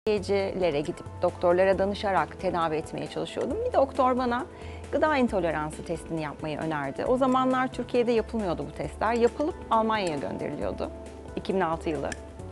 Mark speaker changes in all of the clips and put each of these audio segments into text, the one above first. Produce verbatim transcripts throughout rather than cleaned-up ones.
Speaker 1: Yecilere gidip doktorlara danışarak tedavi etmeye çalışıyordum. Bir doktor bana gıda intoleransı testini yapmayı önerdi. O zamanlar Türkiye'de yapılmıyordu bu testler. Yapılıp Almanya'ya gönderiliyordu. iki bin altı yılı.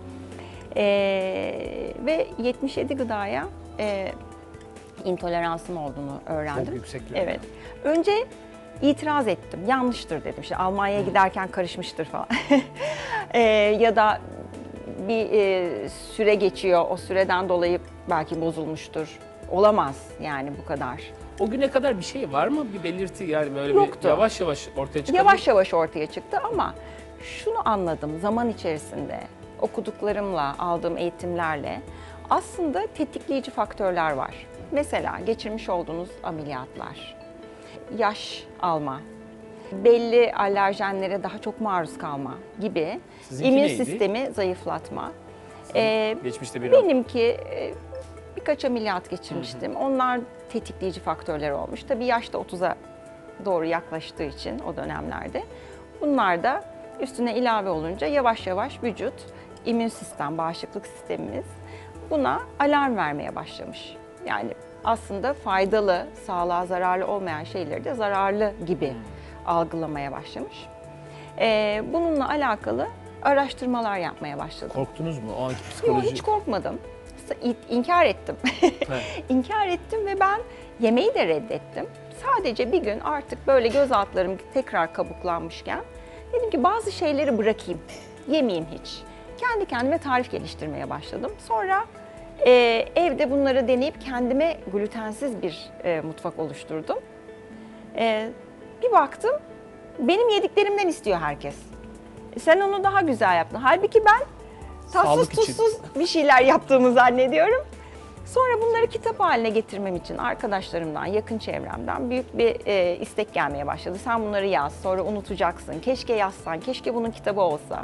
Speaker 1: Ee, ve yetmiş yedi gıdaya e, intoleransım olduğunu öğrendim.
Speaker 2: Çok yüksek.
Speaker 1: Evet. Önce itiraz ettim. Yanlıştır dedim. İşte Almanya'ya giderken karışmıştır falan. ee, ya da bir e, süre geçiyor. O süreden dolayı belki bozulmuştur. Olamaz yani bu kadar.
Speaker 2: O güne kadar bir şey var mı? Bir belirti yani böyle
Speaker 1: Yoktu.
Speaker 2: bir yavaş yavaş ortaya çıkan.
Speaker 1: Yavaş yavaş ortaya çıktı ama şunu anladım zaman içerisinde okuduklarımla, aldığım eğitimlerle aslında tetikleyici faktörler var. Mesela geçirmiş olduğunuz ameliyatlar, yaş alma, belli alerjenlere daha çok maruz kalma gibi,
Speaker 2: Sizinki
Speaker 1: immün
Speaker 2: neydi?
Speaker 1: sistemi zayıflatma. Ee,
Speaker 2: Geçmişte bir
Speaker 1: benimki e, birkaç ameliyat geçirmiştim. Hı hı. Onlar tetikleyici faktörler olmuş. Tabii yaş da otuza doğru yaklaştığı için o dönemlerde. Bunlar da üstüne ilave olunca yavaş yavaş vücut, immün sistem, bağışıklık sistemimiz buna alarm vermeye başlamış. Yani aslında faydalı, sağlığa zararlı olmayan şeyleri de zararlı gibi hmm. algılamaya başlamış. Ee, bununla alakalı araştırmalar yapmaya başladım.
Speaker 2: Korktunuz mu o anki psikoloji?
Speaker 1: Yok, hiç korkmadım. İnkar ettim. İnkar ettim ve ben yemeği de reddettim. Sadece bir gün artık böyle göz altlarım tekrar kabuklanmışken dedim ki bazı şeyleri bırakayım, yemeyeyim hiç. Kendi kendime tarif geliştirmeye başladım. Sonra e, evde bunları deneyip kendime glutensiz bir e, mutfak oluşturdum. E, bir baktım, benim yediklerimden istiyor herkes. Sen onu daha güzel yaptın. Halbuki ben tatsız tuzsuz bir şeyler yaptığımı zannediyorum. Sonra bunları kitap haline getirmem için arkadaşlarımdan, yakın çevremden büyük bir e, istek gelmeye başladı. Sen bunları yaz, sonra unutacaksın. Keşke yazsan, keşke bunun kitabı olsa.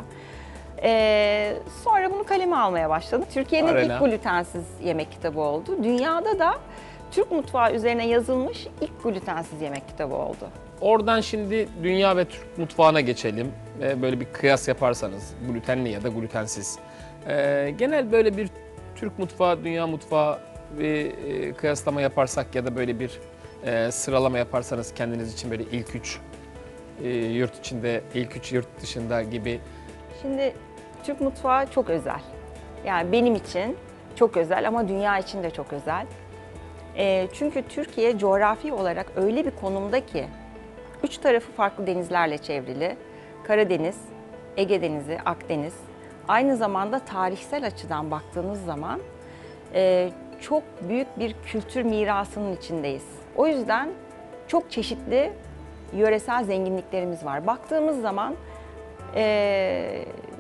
Speaker 1: E, sonra bunu kaleme almaya başladım. Türkiye'nin
Speaker 2: Arena.
Speaker 1: ilk glutensiz yemek kitabı oldu. Dünyada da Türk mutfağı üzerine yazılmış ilk glutensiz yemek kitabı oldu.
Speaker 2: Oradan şimdi dünya ve Türk mutfağına geçelim. Ee, böyle bir kıyas yaparsanız, glutenli ya da glutensiz. Ee, genel böyle bir Türk mutfağı, dünya mutfağı bir e, kıyaslama yaparsak ya da böyle bir e, sıralama yaparsanız kendiniz için böyle ilk üç e, yurt içinde, ilk üç yurt dışında gibi.
Speaker 1: Şimdi Türk mutfağı çok özel. Yani benim için çok özel ama dünya için de çok özel. E, çünkü Türkiye coğrafi olarak öyle bir konumda ki üç tarafı farklı denizlerle çevrili. Karadeniz, Ege Denizi, Akdeniz. Aynı zamanda tarihsel açıdan baktığınız zaman e, çok büyük bir kültür mirasının içindeyiz. O yüzden çok çeşitli yöresel zenginliklerimiz var. Baktığımız zaman e,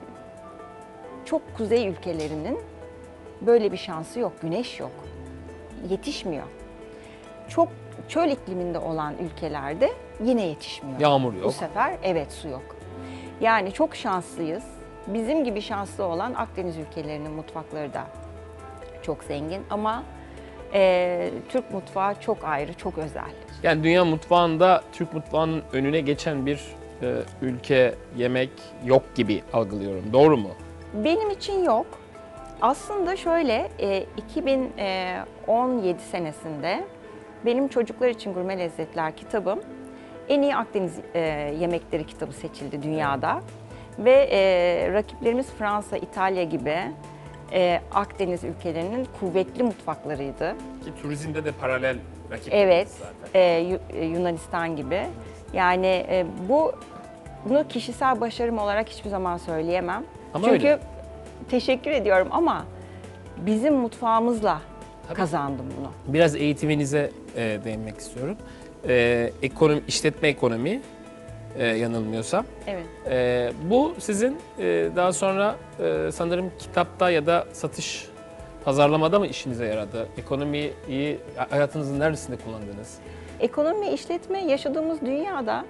Speaker 1: çok kuzey ülkelerinin böyle bir şansı yok, güneş yok, yetişmiyor. Çok çöl ikliminde olan ülkelerde yine yetişmiyor.
Speaker 2: Yağmur yok.
Speaker 1: Bu sefer evet su yok. Yani çok şanslıyız. Bizim gibi şanslı olan Akdeniz ülkelerinin mutfakları da çok zengin ama e, Türk mutfağı çok ayrı, çok özel.
Speaker 2: Yani dünya mutfağında Türk mutfağının önüne geçen bir e, ülke, yemek yok gibi algılıyorum. Doğru mu?
Speaker 1: Benim için yok. Aslında şöyle, e, iki bin on yedi senesinde benim Çocuklar için Gurme Lezzetler kitabım en iyi Akdeniz e, yemekleri kitabı seçildi dünyada. Ve e, rakiplerimiz Fransa, İtalya gibi e, Akdeniz ülkelerinin kuvvetli mutfaklarıydı.
Speaker 2: Ki turizmde de paralel rakip.
Speaker 1: Evet,
Speaker 2: zaten.
Speaker 1: e, Yunanistan gibi. Yani e, bu bunu kişisel başarım olarak hiçbir zaman söyleyemem.
Speaker 2: Ama
Speaker 1: Çünkü
Speaker 2: öyle.
Speaker 1: teşekkür ediyorum ama bizim mutfağımızla
Speaker 2: Tabii.
Speaker 1: kazandım bunu.
Speaker 2: Biraz eğitiminize e, değinmek istiyorum. E, ekonomi, işletme ekonomi e, yanılmıyorsam.
Speaker 1: Evet.
Speaker 2: E, bu sizin e, daha sonra e, sanırım kitapta ya da satış, pazarlamada mı işinize yaradı? Ekonomiyi hayatınızın neresinde kullandınız?
Speaker 1: Ekonomi, işletme yaşadığımız dünyada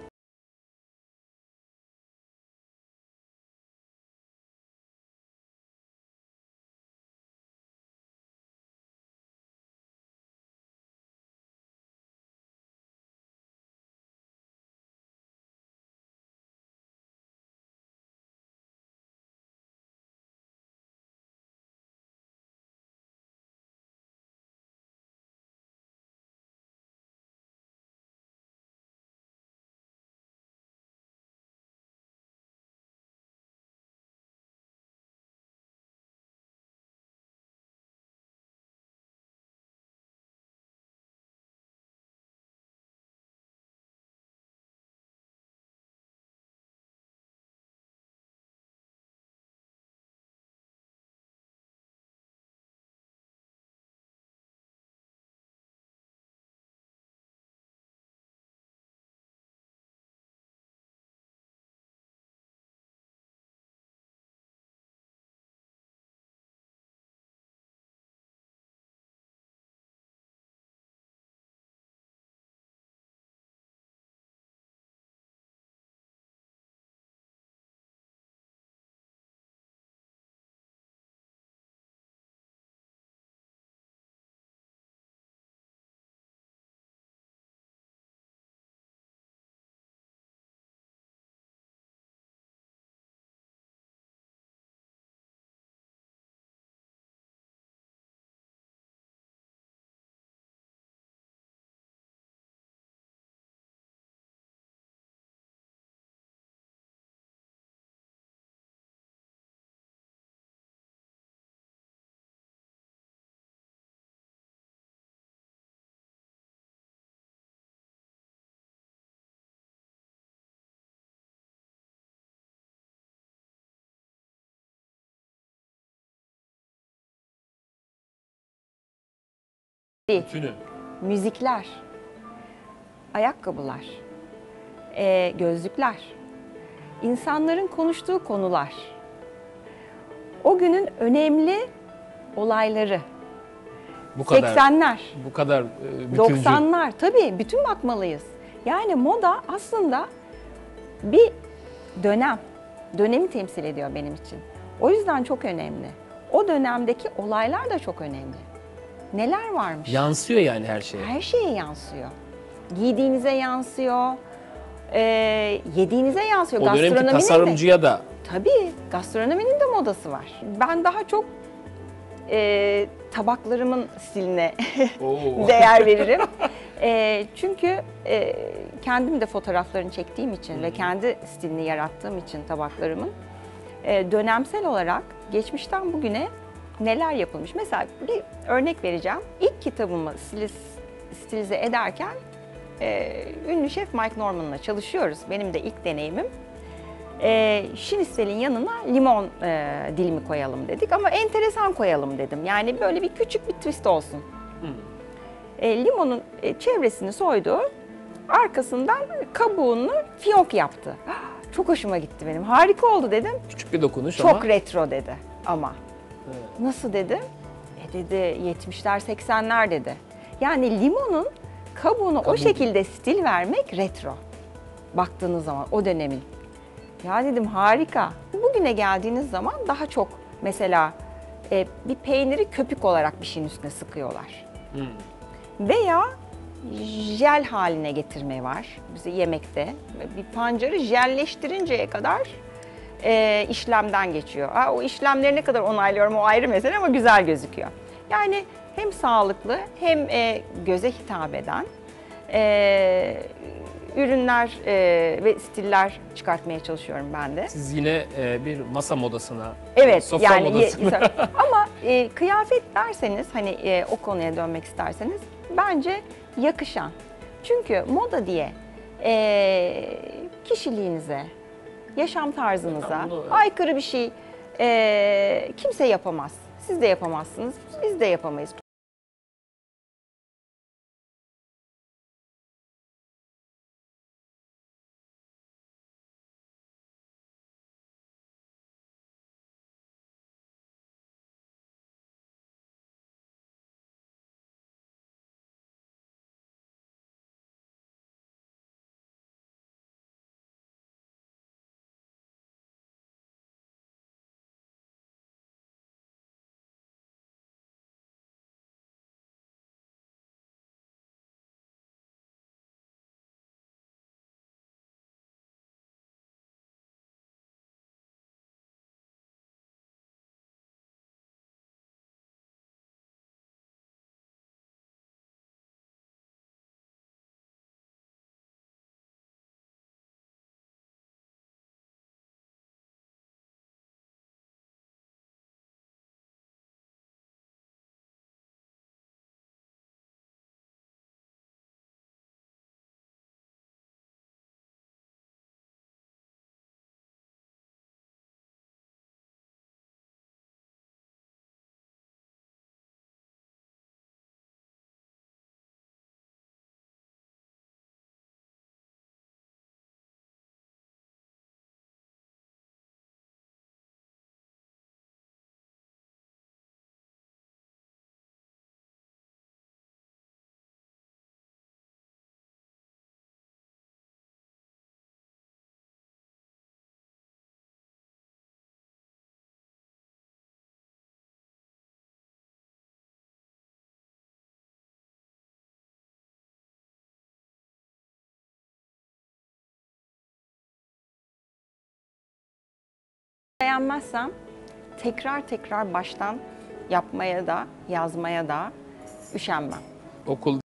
Speaker 2: Bütünü.
Speaker 1: müzikler, ayakkabılar, e, gözlükler, insanların konuştuğu konular, o günün önemli olayları,
Speaker 2: Bu kadar.
Speaker 1: seksenler,
Speaker 2: Bu kadar e, bütüncül.
Speaker 1: doksanlar, tabii bütün bakmalıyız. Yani moda aslında bir dönem, dönemi temsil ediyor benim için. O yüzden çok önemli. O dönemdeki olaylar da çok önemli. Neler varmış?
Speaker 2: Yansıyor yani her şeye.
Speaker 1: Her şeye yansıyor. Giydiğinize yansıyor, e, yediğinize yansıyor.
Speaker 2: O dönemki
Speaker 1: Gastronominin de-
Speaker 2: tasarımcıya da
Speaker 1: Tabii, gastronominin de modası var. Ben daha çok e, tabaklarımın stiline
Speaker 2: Oo.
Speaker 1: değer veririm. E, çünkü e, kendim de fotoğraflarını çektiğim için ve kendi stilini yarattığım için tabaklarımın e, dönemsel olarak geçmişten bugüne neler yapılmış. Mesela bir örnek vereceğim. İlk kitabımı stiliz, stilize ederken e, ünlü şef Mike Norman'la çalışıyoruz. Benim de ilk deneyimim. E, şinistelin yanına limon e, dilimi koyalım dedik ama enteresan koyalım dedim. Yani böyle bir küçük bir twist olsun.
Speaker 2: Hmm.
Speaker 1: E, limonun e, çevresini soydu, arkasından kabuğunu fiyonk yaptı. Ah, çok hoşuma gitti benim, harika oldu dedim.
Speaker 2: Küçük bir dokunuş
Speaker 1: Çok
Speaker 2: ama.
Speaker 1: retro dedi ama.
Speaker 2: Evet.
Speaker 1: Nasıl dedim? E dedi yetmişler seksenler dedi. Yani limonun kabuğuna
Speaker 2: Kabuğu.
Speaker 1: o şekilde stil vermek retro. Baktığınız zaman o dönemin. Ya dedim harika. Bugüne geldiğiniz zaman daha çok mesela e, bir peyniri köpük olarak bir şeyin üstüne sıkıyorlar.
Speaker 2: Hmm.
Speaker 1: Veya jel haline getirme var bize yemekte. Bir pancarı jelleştirinceye kadar e, işlemden geçiyor. Ha, o işlemleri ne kadar onaylıyorum o ayrı mesele ama güzel gözüküyor. Yani hem sağlıklı hem e, göze hitap eden e, ürünler e, ve stiller çıkartmaya çalışıyorum ben de.
Speaker 2: Siz yine e, bir masa modasına,
Speaker 1: Evet
Speaker 2: sofra
Speaker 1: yani ye-
Speaker 2: modasına.
Speaker 1: ama e, kıyafet derseniz hani e, o konuya dönmek isterseniz bence yakışan. Çünkü moda diye e, kişiliğinize, yaşam tarzınıza
Speaker 2: Ya bunu-
Speaker 1: aykırı bir şey e, kimse yapamaz. Siz de yapamazsınız, biz de yapamayız. Beğenmezsem tekrar tekrar baştan yapmaya da yazmaya da üşenmem.
Speaker 2: Okul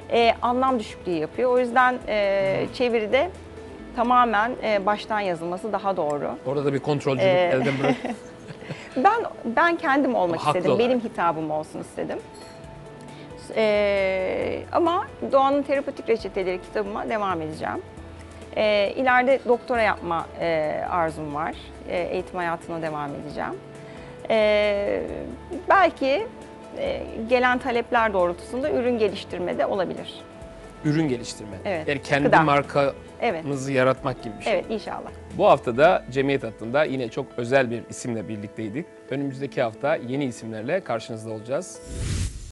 Speaker 1: e, anlam düşüklüğü yapıyor. O yüzden e, çeviride tamamen e, baştan yazılması daha doğru.
Speaker 2: Orada da bir kontrolcülük
Speaker 1: Ee,
Speaker 2: elden bırak.
Speaker 1: Ben ben kendim olmak
Speaker 2: Ama haklı
Speaker 1: istedim.
Speaker 2: olarak.
Speaker 1: Benim hitabım olsun istedim. Ee, ama Doğanın Terapetik Reçeteleri kitabıma devam edeceğim. Ee, ileride doktora yapma e, arzum var. Ee, eğitim hayatına devam edeceğim. Ee, belki e, gelen talepler doğrultusunda ürün geliştirme de olabilir.
Speaker 2: Ürün geliştirme.
Speaker 1: Evet,
Speaker 2: Yani kendi
Speaker 1: gıda.
Speaker 2: markanızı
Speaker 1: Evet,
Speaker 2: yaratmak gibi bir şey.
Speaker 1: evet inşallah.
Speaker 2: Bu hafta da Cemiyet Hattında yine çok özel bir isimle birlikteydik. Önümüzdeki hafta yeni isimlerle karşınızda olacağız.